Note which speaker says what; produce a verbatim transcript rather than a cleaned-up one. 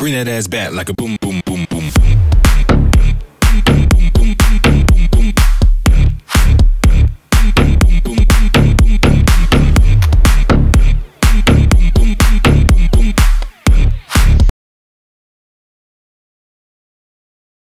Speaker 1: Bring that ass back like a boom, boom, boom.